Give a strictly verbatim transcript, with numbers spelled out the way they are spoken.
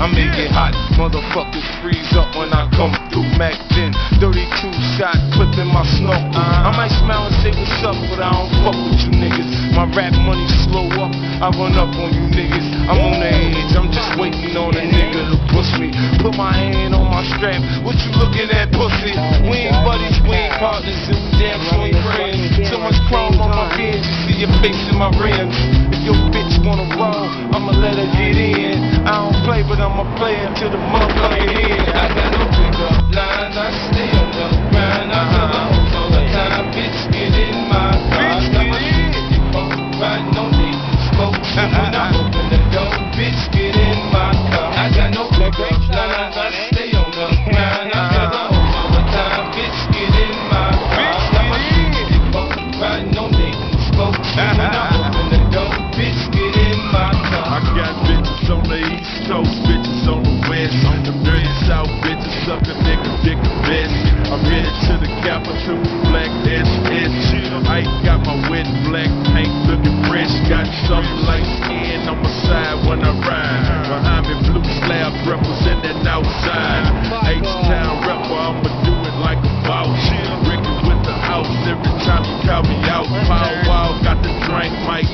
I make it hot, motherfuckers freeze up when I come through. Mac ten, thirty-two shot, clipping my snow. I might smile and say what's up, but I don't fuck with you niggas. My rap money slow up, I run up on you niggas. I'm on the edge, I'm just waiting on a nigga to push me. Put my hand on my strap, what you looking at, pussy? We ain't buddies, we ain't partners, and we damn sure ain't friends. So much chrome on my beard, you see your face in my rims. If your bitch wanna roll, I'ma let her get in. I don't play, but I'ma play until the motherfucker end. I got no pickup lines, I stay on the grind. I got hoes all the time, bitch, get in my car. Got my shit riding on me, smoke. When I open the door, bitch, get in my car. I got no pickup lines, I stay on the grind. I got hoes all the time, bitch, get in my car. Got my shit riding on me, smoke. When I open the door, bitch, get in my car. I got bitches on the east coast, bitches on the west. On the dirty south, bitches suck a nigga dick the best. I'm headed to the capital, black S S. I got my wet black paint looking fresh. Got something like skin on my side when I ride. Behind me blue slab representing outside. H-Town rapper, I'ma do it like a boss. Ricky with the house every time you call me out. Power Wow got the drink, Mike